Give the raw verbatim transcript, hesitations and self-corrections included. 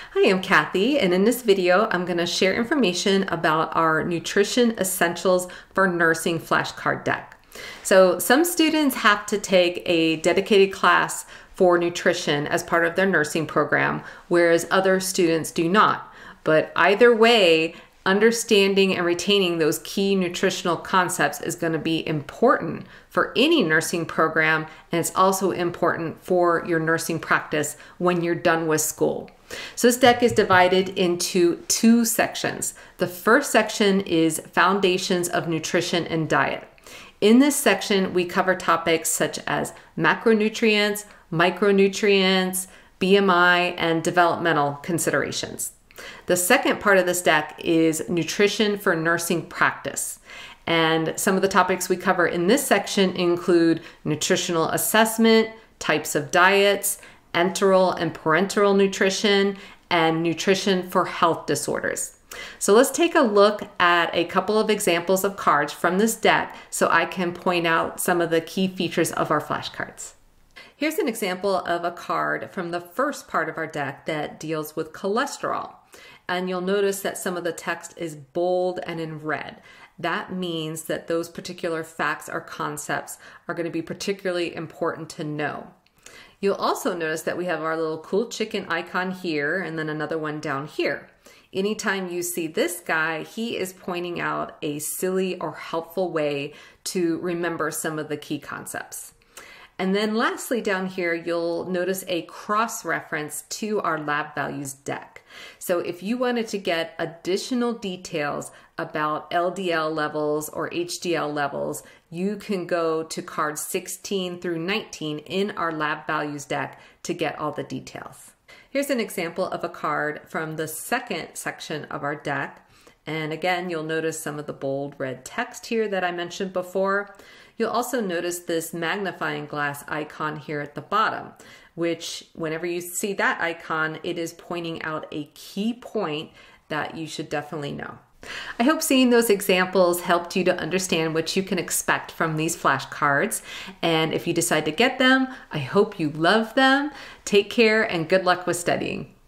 Hi, I'm Kathy, and in this video, I'm going to share information about our Nutrition Essentials for Nursing flashcard deck. So some students have to take a dedicated class for nutrition as part of their nursing program, whereas other students do not. But either way, understanding and retaining those key nutritional concepts is going to be important for any nursing program, and it's also important for your nursing practice when you're done with school. So this deck is divided into two sections. The first section is Foundations of Nutrition and Diet. In this section, we cover topics such as macronutrients, micronutrients, B M I, and developmental considerations. The second part of this deck is Nutrition for Nursing Practice. And some of the topics we cover in this section include nutritional assessment, types of diets, enteral and parenteral nutrition, and nutrition for health disorders. So let's take a look at a couple of examples of cards from this deck so I can point out some of the key features of our flashcards. Here's an example of a card from the first part of our deck that deals with cholesterol. And you'll notice that some of the text is bold and in red. That means that those particular facts or concepts are going to be particularly important to know. You'll also notice that we have our little cool chicken icon here and then another one down here. Anytime you see this guy, he is pointing out a silly or helpful way to remember some of the key concepts. And then lastly down here, you'll notice a cross-reference to our lab values deck. So if you wanted to get additional details about L D L levels or H D L levels, you can go to cards sixteen through nineteen in our lab values deck to get all the details. Here's an example of a card from the second section of our deck. And again, you'll notice some of the bold red text here that I mentioned before. You'll also notice this magnifying glass icon here at the bottom, which whenever you see that icon, it is pointing out a key point that you should definitely know. I hope seeing those examples helped you to understand what you can expect from these flashcards. And if you decide to get them, I hope you love them. Take care and good luck with studying.